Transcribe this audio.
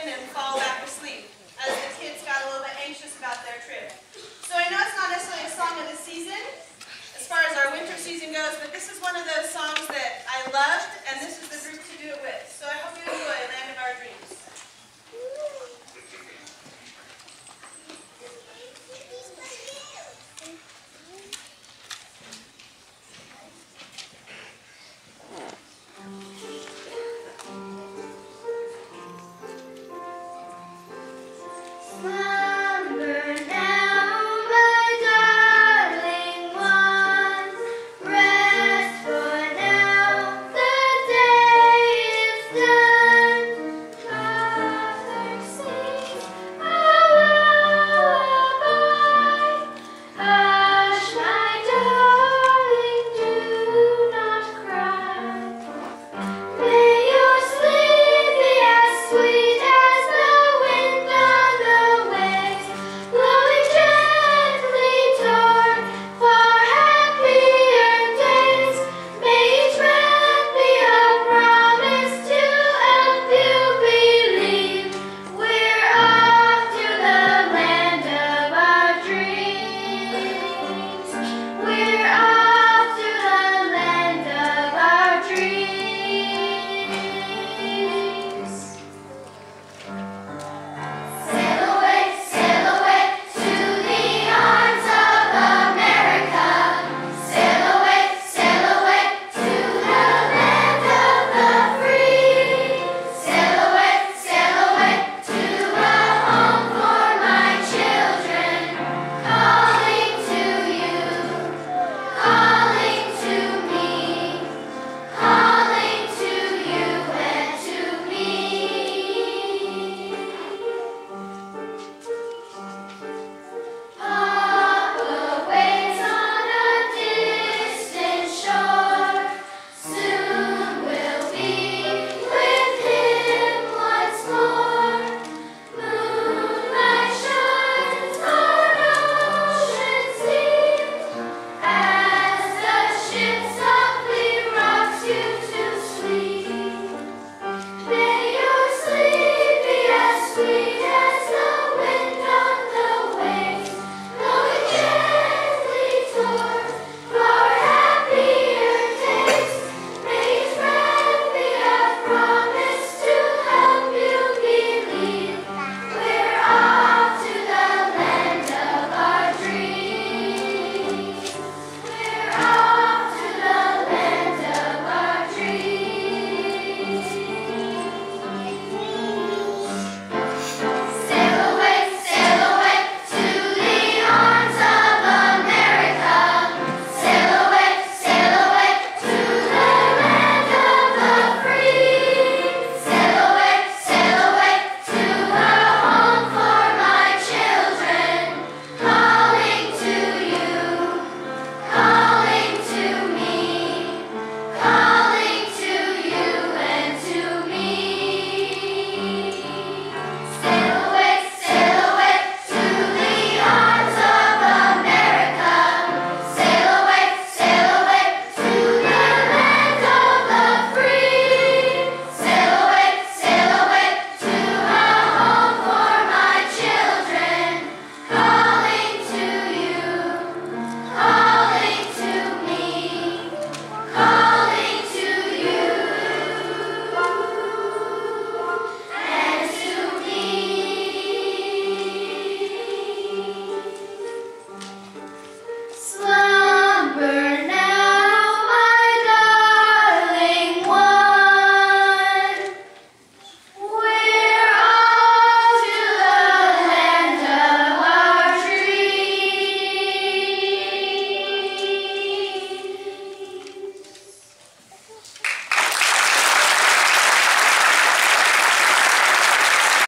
in and fall back asleep as the kids got a little bit anxious about their trip. So I know it's not necessarily a song of the season as far as our winter season goes, but this is one of those songs that I loved, and this is the group to do it with. So I hope you enjoy Land of Our Dreams. Smile.